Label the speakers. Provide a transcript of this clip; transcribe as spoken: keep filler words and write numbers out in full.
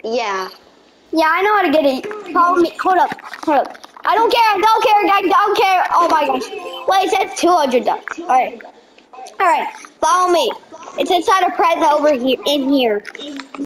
Speaker 1: Yeah.
Speaker 2: Yeah, I know how to get it. Follow me. Hold up. Hold up. I don't care. I don't care. I don't care. Oh my gosh. Wait, it says two hundred though. Alright. Alright. Follow me. It's inside a present over here. In here.